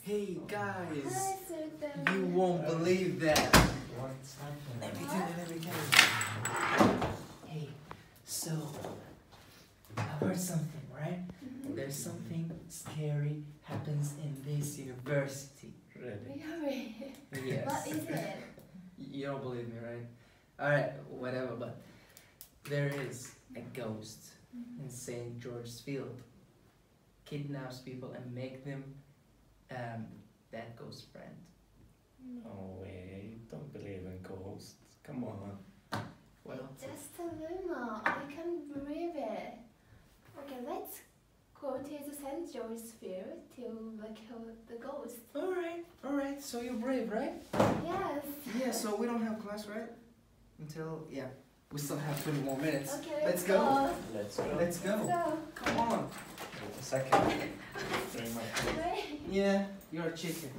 Hey guys, Hi, Sultan. you won't believe that. What's happening? Let me tell you. Hey, so I heard something, right? There's something scary happens in this university. Really? Really? Yes. What is it? You don't believe me, right? Alright, whatever, but there is a ghost in St. George's Field. Kidnaps people and make them that ghost friend. Oh wait, don't believe in ghosts. Come on. Well, It's just a rumor. I can't believe it. Okay, let's go to the St. George's Field to kill the ghost. alright, so you're brave, right? Yes. Yeah, so we don't have class, right? Until, yeah, we still have 20 more minutes. Okay, Let's go. Let's go. Let's go. So, Come on. Wait a second. Bring my food. wait. Yeah, you're a chicken.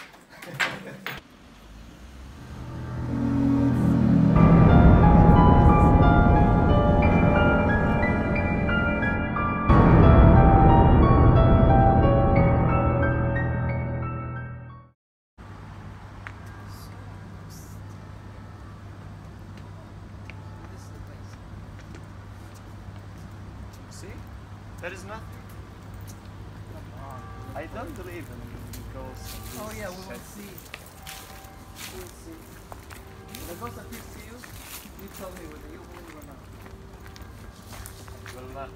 See? There is nothing. Come on. I don't believe in ghosts. And Oh these yeah, we will shit. see. We will see. When the ghost appears to you, you tell me whether you believe or not. Well, not.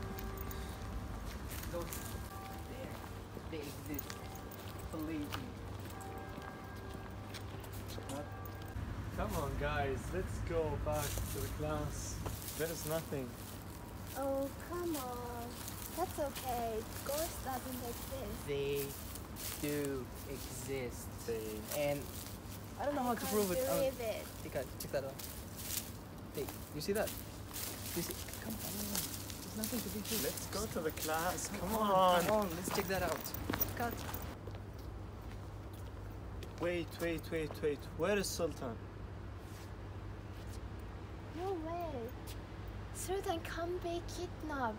Ghosts, they exist. Believe me. What? Come on, guys. Let's go back to the class. There is nothing. Oh, come on. That's okay. Ghost doesn't exist. They do exist. They. And I don't know how to prove it. Believe it. Check that out. Hey, you see that? You see? Come on. There's nothing to be sure. Let's go to the class. Come on. Come on, let's check that out. God. Wait. Where is Sultan? No way. Sultan can't be kidnapped.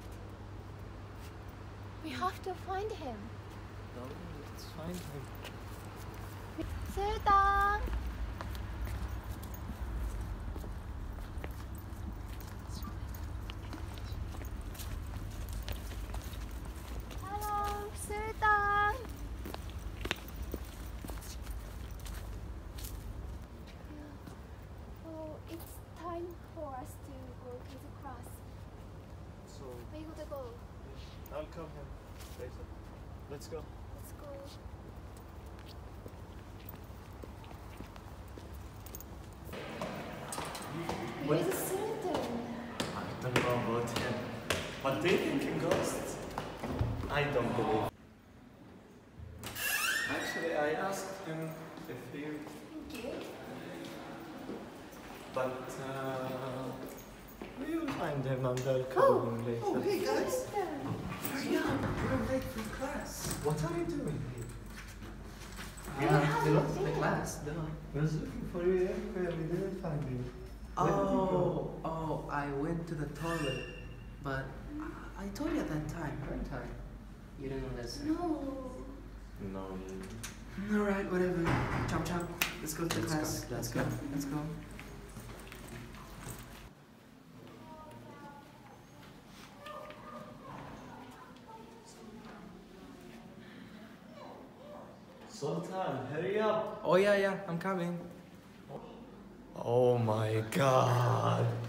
We have to find him. No, let's find him. Sultan! Hello, Sultan! Oh, it's time for us to go to the class. So, We gotta go. I'll come here later. Let's go. Let's go. Where's Sultan? I don't know about him. But they think in ghosts? I don't believe. Actually, I asked him if he... Thank you. But, we'll find him and I'll Oh, call him later. Oh, hey guys. Sultan. Hurry up. We're late for class. What are you doing here? We have to look the class. Duh. I was looking for you everywhere. We didn't find you. Where did you go? Oh, I went to the toilet. But I told you at that time, didn't I? You didn't listen. No. No. Alright, whatever. Chop chop. Let's go to the Let's class. go. Let's go. Let's go. Sultan, hurry up. Oh yeah, I'm coming. Oh my god.